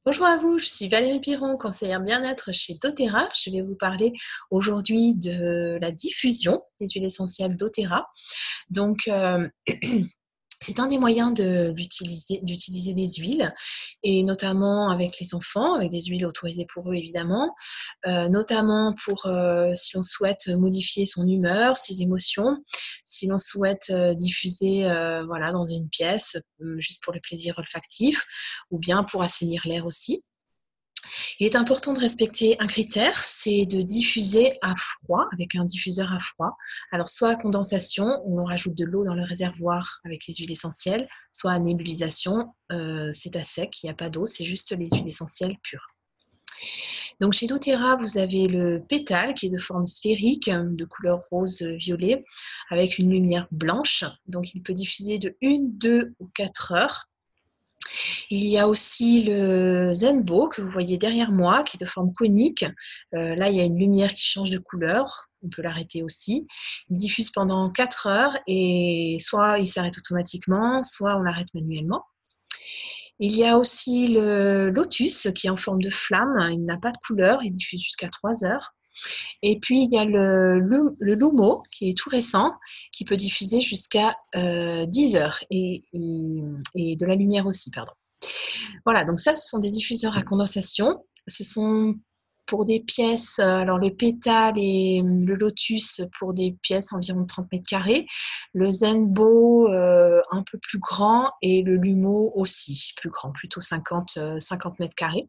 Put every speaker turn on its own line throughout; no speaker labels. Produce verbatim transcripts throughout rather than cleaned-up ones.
Bonjour à vous, je suis Valérie Piron, conseillère bien-être chez doTERRA. Je vais vous parler aujourd'hui de la diffusion des huiles essentielles doTERRA. Donc, euh, c'est un des moyens de- d'utiliser d'utiliser des huiles, et notamment avec les enfants, avec des huiles autorisées pour eux évidemment, euh, notamment pour euh, si l'on souhaite modifier son humeur, ses émotions, si l'on souhaite euh, diffuser euh, voilà, dans une pièce, euh, juste pour le plaisir olfactif, ou bien pour assainir l'air aussi. Il est important de respecter un critère, c'est de diffuser à froid, avec un diffuseur à froid. Alors, soit à condensation, où on rajoute de l'eau dans le réservoir avec les huiles essentielles, soit à nébulisation, euh, c'est à sec, il n'y a pas d'eau, c'est juste les huiles essentielles pures. Donc, chez doTERRA, vous avez le pétale qui est de forme sphérique, de couleur rose-violet, avec une lumière blanche. Donc, il peut diffuser de une, deux ou quatre heures. Il y a aussi le Zenbo que vous voyez derrière moi, qui est de forme conique. Euh, là, il y a une lumière qui change de couleur. On peut l'arrêter aussi. Il diffuse pendant quatre heures et soit il s'arrête automatiquement, soit on l'arrête manuellement. Il y a aussi le Lotus qui est en forme de flamme. Il n'a pas de couleur. Il diffuse jusqu'à trois heures. Et puis, il y a le, le, le Lumo qui est tout récent, qui peut diffuser jusqu'à euh, dix heures et, et, et de la lumière aussi, pardon. Voilà, donc ça, ce sont des diffuseurs à condensation. Ce sont pour des pièces, euh, alors le pétale et le lotus pour des pièces environ de trente mètres carrés, le Zenbo euh, un peu plus grand et le Lumo aussi plus grand, plutôt cinquante, euh, cinquante mètres carrés.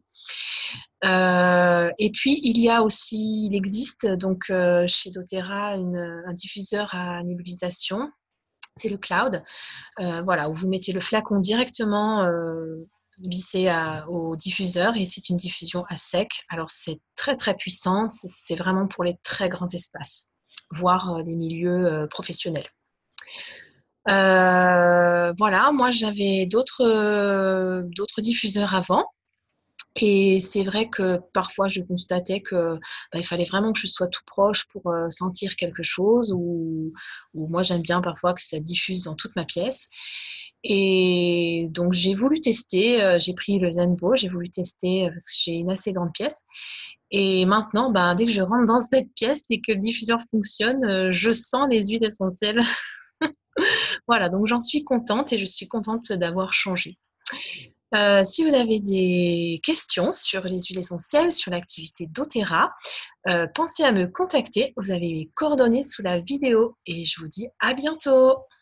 Euh, et puis il y a aussi, il existe donc euh, chez doTERRA une, un diffuseur à nébulisation, c'est le Cloud. Euh, voilà, où vous mettez le flacon directement euh, vissé à- au diffuseur et c'est une diffusion à sec. Alors c'est très très puissant, c'est c'est vraiment pour les très grands espaces, voire euh, les milieux euh, professionnels. Euh, voilà, moi j'avais d'autres euh, d'autres diffuseurs avant. Et c'est vrai que parfois je constatais que bah, il fallait vraiment que je sois tout proche pour euh, sentir quelque chose, ou, ou moi j'aime bien parfois que ça diffuse dans toute ma pièce. Et donc j'ai voulu tester, euh, j'ai pris le Zenbo, j'ai voulu tester euh, parce que j'ai une assez grande pièce. Et maintenant, bah, dès que je rentre dans cette pièce et que le diffuseur fonctionne, euh, je sens les huiles essentielles. Voilà, donc j'en suis contente et je suis contente d'avoir changé. Euh, si vous avez des questions sur les huiles essentielles, sur l'activité doTERRA, euh, pensez à me contacter. Vous avez mes coordonnées sous la vidéo et je vous dis à bientôt.